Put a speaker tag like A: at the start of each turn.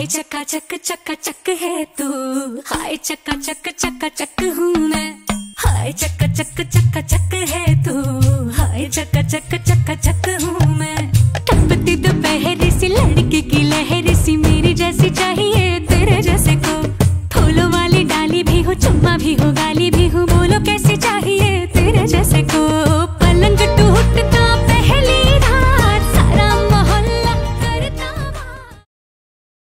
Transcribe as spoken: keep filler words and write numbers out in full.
A: हाय चक्का चक चक्का चक है तू, हाय चक्का चक चक्का चक हूँ मैं। हाय चक्का चक चक्का चक है तू, हाय चक्का चक चक्का चक हूँ मैं। टपती दोपहर सी लड़की की लहर सी, मेरी जैसी चाहिए तेरे जैसे को। फूलों वाली डाली भी हो, चुम्मा भी हो, गाली भी हो।